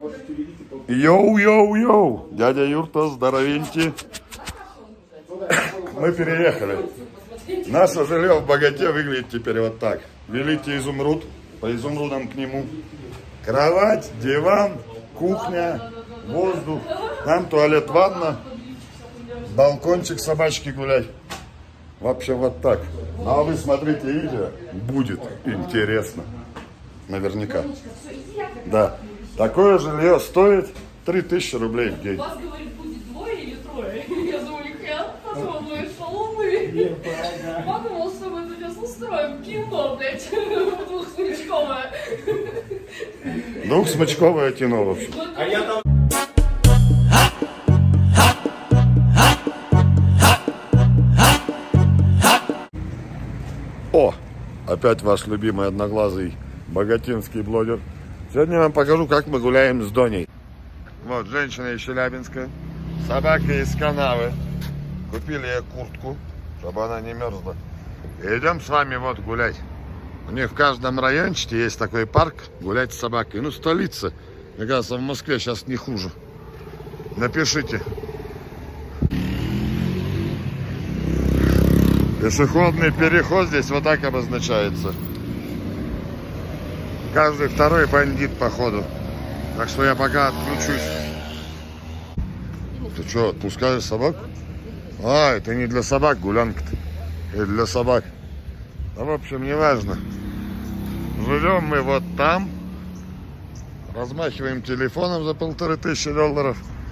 Йоу-йоу-йоу! Дядя Юрта, здоровенький. Мы переехали. Наше жилье в Богате выглядит теперь вот так. Великий изумруд, по изумрудам к нему. Кровать, диван, кухня, воздух. Там туалет, ванна, балкончик собачки гулять. Вообще вот так. Ну а вы смотрите видео, будет интересно. Наверняка. Да. Такое жилье стоит 3000 рублей в день. У вас, говорит, будет двое или трое. Я думаю, нихуя, подумала, шаломы. Подумал, что мы сейчас устроим кино, блядь, двухсмычковое. Двухсмычковое кино, в общем. А я там... О, опять ваш любимый одноглазый богатинский блогер. Сегодня я вам покажу, как мы гуляем с Доней. Вот, женщина из Челябинска, собака из канавы. Купили ей куртку, чтобы она не мерзла. И идем с вами вот гулять. У них в каждом райончике есть такой парк, гулять с собакой. Ну, столица. Мне кажется, в Москве сейчас не хуже. Напишите. Пешеходный переход здесь вот так обозначается. Каждый второй бандит, походу. Так что я пока отключусь. Ты что, отпускаешь собак? А, это не для собак гулянка-то. Это для собак. Да, в общем, не важно. Живем мы вот там. Размахиваем телефоном за $1500.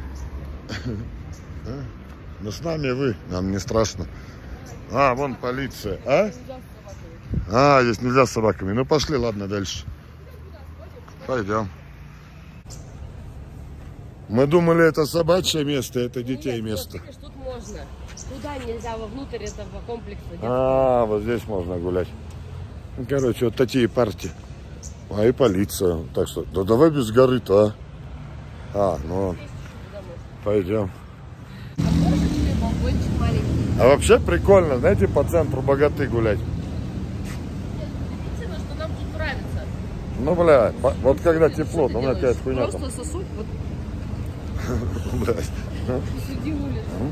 Но с нами вы. Нам не страшно. А, вон полиция. А, здесь нельзя с собаками. Ну, пошли, ладно, дальше. Пойдем. Мы думали, это собачье место, это детей место. Тут можно. Туда нельзя, вовнутрь этого комплекса. А, вот здесь можно гулять. Ну, короче, вот такие партии. А и полиция. Так что, да давай без горы-то, а. Ну, пойдем. А вообще прикольно, знаете, по центру Богаты гулять. Что нам тут нравится. Ну, бля, вот когда тепло, то у меня опять хуйня там. Просто сосуд, вот. Посреди улицы.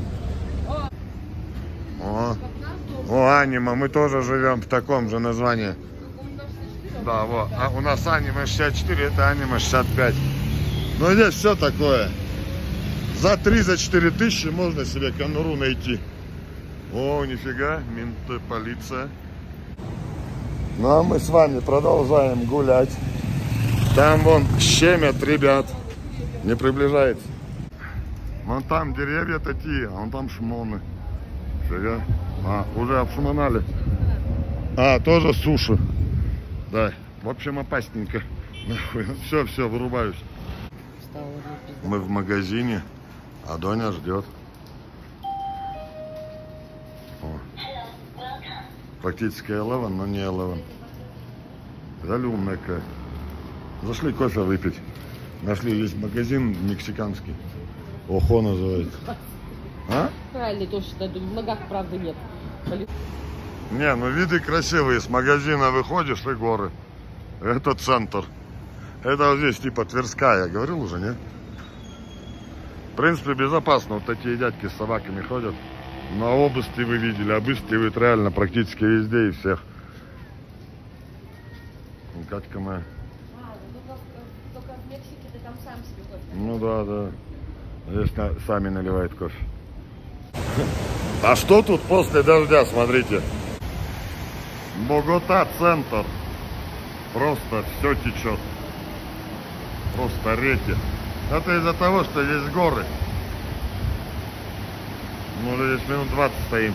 О, анима, мы тоже живем в таком же названии. Да, вот. А у нас анима 64, это анима 65. Ну, здесь все такое. За 3-4 тысячи можно себе конуру найти. О, нифига, менты, полиция. Ну, а мы с вами продолжаем гулять. Там вон щемят ребят. Не приближается. Вон там деревья такие, а вон там шмоны. Фига. А, уже обшмонали. А, тоже суши. Да, в общем, опасненько. Все, вырубаюсь. Мы в магазине, а Доня ждет. О. Практически 11, но не 11. Взяли умная какая. Зашли кофе выпить. Нашли, есть магазин мексиканский. Охо называется. А? Правильно, точно. В ногах, правда, нет. Не, ну виды красивые. С магазина выходишь и горы. Это центр. Это вот здесь типа Тверская. Я говорил уже, не? В принципе, безопасно. Вот такие дядьки с собаками ходят. На области вы видели. Обыскивают реально практически везде и всех. Катька моя. Только в Мексике ты там сам себе кофе. Ну да. Здесь сами наливают кофе. А что тут после дождя, смотрите. Богота, центр. Просто все течет. Просто реки. Это из-за того, что здесь горы. Мы уже здесь минут 20 стоим.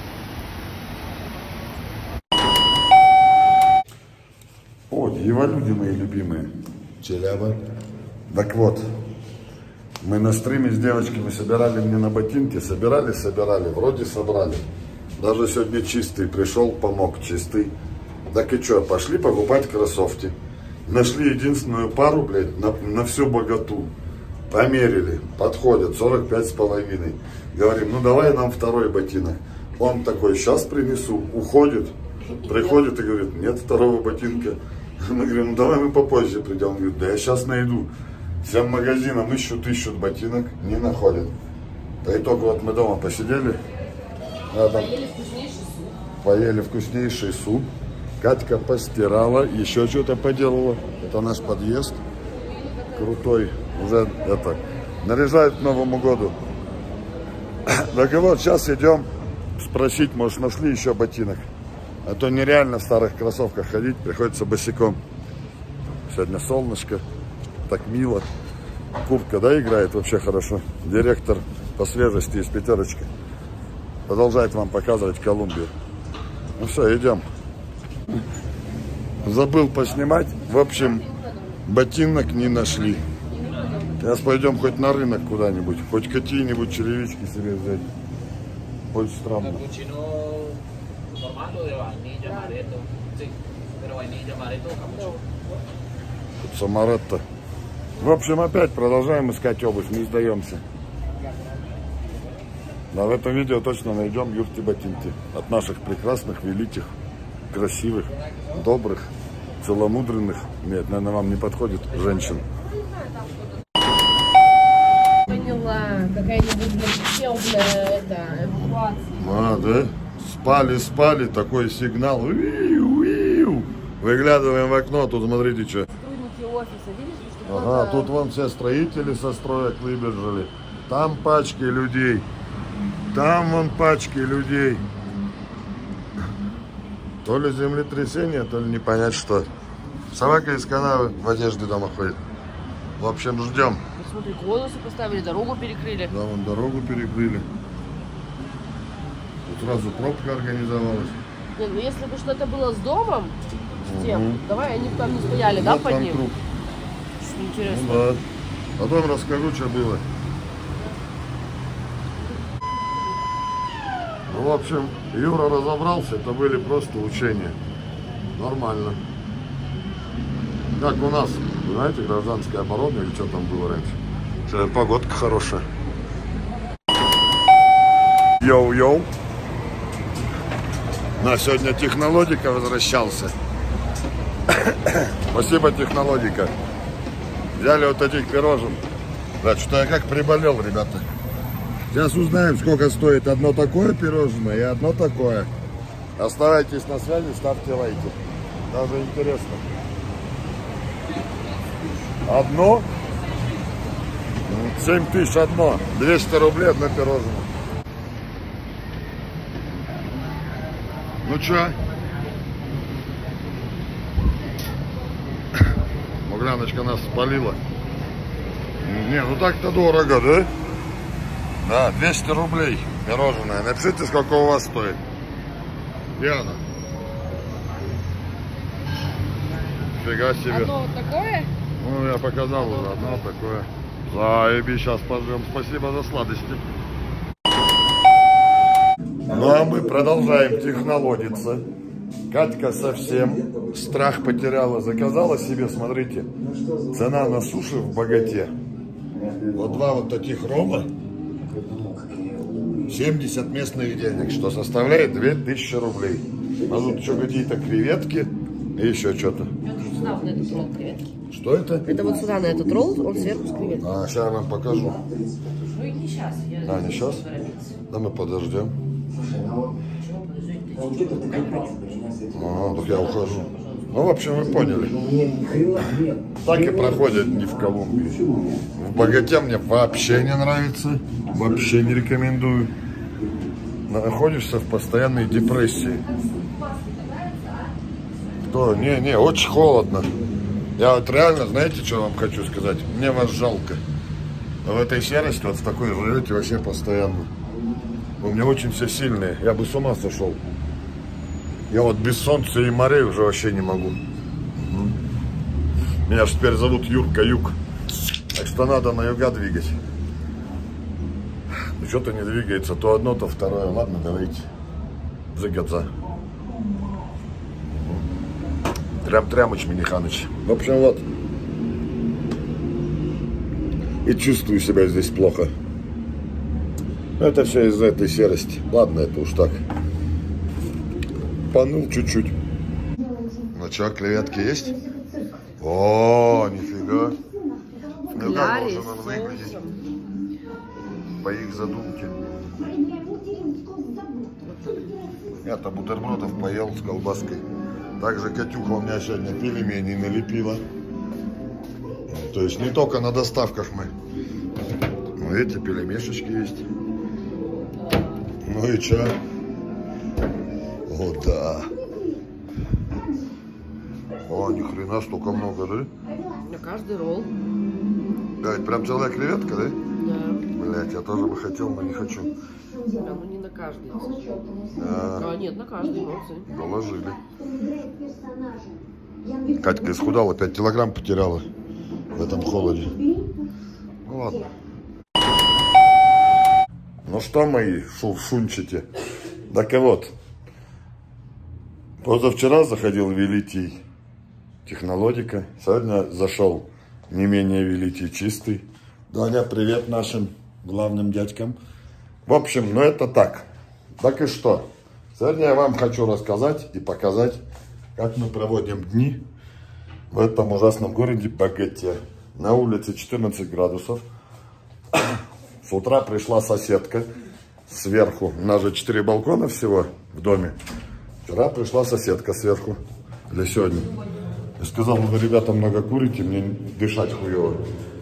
О, его люди мои любимые. Челяба. Так вот. Мы на стриме с девочками собирали мне на ботинки. Собирали. Вроде собрали. Даже сегодня чистый пришел, помог чистый. Так и что, пошли покупать кроссовки. Нашли единственную пару, блядь, на всю Богату. Померили. Подходят. 45,5. Говорим, ну давай нам второй ботинок. Он такой, сейчас принесу. Уходит. Приходит и говорит, нет второго ботинка. Мы говорим, ну давай мы попозже придем. Он говорит, да я сейчас найду. Всем магазинам ищут ботинок, не находят. По итогу вот мы дома посидели. Поели вкуснейший суп. Катька постирала, еще что-то поделала. Это наш подъезд. Крутой. Уже это наряжают к Новому году. Так и вот, сейчас идем спросить, может, нашли еще ботинок. А то нереально в старых кроссовках ходить, приходится босиком. Сегодня солнышко, так мило. Куртка, да, играет вообще хорошо. Директор по свежести из пятерочки продолжает вам показывать Колумбию. Ну все, идем. Забыл поснимать. В общем, ботинок не нашли. Сейчас пойдем хоть на рынок куда-нибудь, хоть какие-нибудь черевички себе взять. Очень странно. Тут Самаретто. В общем, опять продолжаем искать обувь, не сдаемся. Да, в этом видео точно найдем юрти-ботинки от наших прекрасных, великих, красивых, добрых, целомудренных. Нет, наверное, вам не подходит женщин. Поняла, какая-нибудь темная эвакуация. А, да? Спали, такой сигнал. Выглядываем в окно, тут смотрите, что. Сотрудники офиса, видишь, что Ага, тут вон все строители со строек выбежали. Там пачки людей. Там вон пачки людей. То ли землетрясение, то ли не понять что. Собака из канавы в одежде дома ходит. В общем, ждем. Смотри, конусы поставили, дорогу перекрыли. Да, вон дорогу перекрыли. Тут сразу пробка организовалась. Нет, ну если бы что-то было с домом, с тем, давай они бы там не стояли, вот да, под ним? Круг. Интересно. Ну да. Потом расскажу, что было. Ну, в общем, Юра разобрался, это были просто учения. Нормально. Как у нас, знаете, гражданская оборона или что там было раньше. Сегодня погодка хорошая. Йоу-йоу. На, сегодня Технологика возвращался. Спасибо, Технологика. Взяли вот этих пирожен. Да, что-то я как приболел, ребята. Сейчас узнаем, сколько стоит одно такое пирожное и одно такое. Оставайтесь на связи, ставьте лайки. Даже интересно. Одно 7000 одно. 200 рублей одно пирожное. Ну чё? Мугляночка нас спалила. Не, ну так-то дорого, да? Да, 200 рублей пирожное. Напишите, сколько у вас стоит. Диана. Фига себе. Одно вот такое? Ну, я показал уже одно такое. Заеби, сейчас пожрем. Спасибо за сладости. Ну, а мы продолжаем технологиться. Катька совсем страх потеряла. Заказала себе, смотрите, цена на суши в Богате. Вот два вот таких рома. 70 местных денег, что составляет 2000 рублей. А тут еще какие-то креветки и еще что-то. Сюда вот на этот ролл креветки. Что это? Это вот сюда на этот ролл, он сверху с креветками. А, сейчас я вам покажу. Ну и не сейчас. А, не сейчас? Да мы подождем. Ага, так я ухожу. Ну, в общем, вы поняли. Так и проходят дни в Колумбии. В Богате мне вообще не нравится. Вообще не рекомендую. Находишься в постоянной депрессии. Что? Не, очень холодно. Я вот реально, знаете, что вам хочу сказать? Мне вас жалко. В этой серости, вот в такой живете вообще постоянно. У меня очень все сильные. Я бы с ума сошел. Я вот без солнца и морей уже вообще не могу. Меня же теперь зовут Юрка Юг. Так что надо на юга двигать. Ну что-то не двигается. То одно, то второе. Ладно, давайте. Загадza. Трям-трямыч, Миниханыч. В общем, вот. И чувствую себя здесь плохо. Но это все из-за этой серости. Ладно, это уж так. Поныл чуть-чуть. Ну что, креветки есть? О, нифига. Ну как Ляри должен он с выглядеть соусом. по их задумке? Я-то бутербродов поел с колбаской. Также Катюха у меня сегодня пельмени налепила. То есть не только на доставках мы. Ну эти пельмешечки есть. Ну и чё? О, да. О, ни хрена столько много, да? На каждый ролл. Блядь, прям целая креветка, да? Да. Блядь, я тоже бы хотел, но не хочу. Да, ну не на каждый. А, А, нет, на каждый, молодцы. доложили. Катька исхудала, 5 килограмм потеряла в этом холоде. Ну ладно. Ну что, мои шунчики? Так и вот. Позавчера заходил великий Технологика. Сегодня зашел не менее великий Чистый. Даня, привет нашим главным дядькам. В общем, ну это так. Так и что? Сегодня я вам хочу рассказать и показать, как мы проводим дни в этом ужасном городе Богате. На улице 14 градусов. С утра пришла соседка сверху. У нас же 4 балкона всего в доме. Вчера пришла соседка сверху. Или сегодня. Я сказал, вы, ребята, много курите, мне дышать хуево.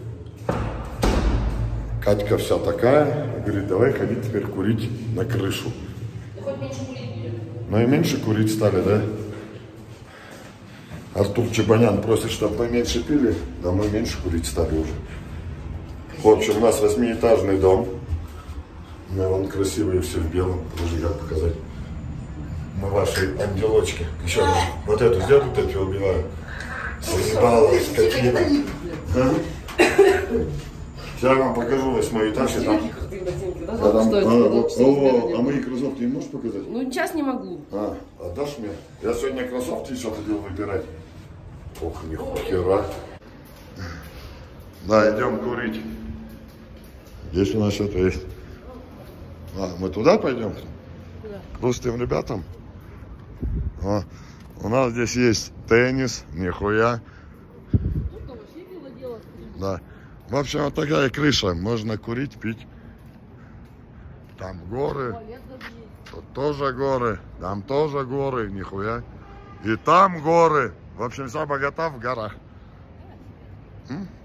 Катька вся такая. Говорит, давай ходи теперь курить на крышу. Ну и меньше курить стали, да? Артур Чебанян просит, чтобы мы меньше пили. Да мы меньше курить стали уже. В общем, у нас 8-этажный дом. Он красивый, все в белом. Даже как показать. Мы ваши ангелочки. Еще раз. Вот эту сделай, вот эту убиваю. Заебала, скотина. Сейчас я вам покажу 8-й этаж. И там... А мои кроссовки не можешь показать? Ну, сейчас не могу. А, отдашь мне? Я сегодня кроссовки еще хотел выбирать. Ох, нихуя. Да, идем курить. Здесь у нас что-то есть. А, мы туда пойдем? Куда? К русским ребятам? А, у нас здесь есть теннис, нихуя. Да. В общем, вот такая крыша. Можно курить, пить. Там горы. Тут тоже горы. Там тоже горы, нихуя. И там горы. В общем, вся Богата в горах. М?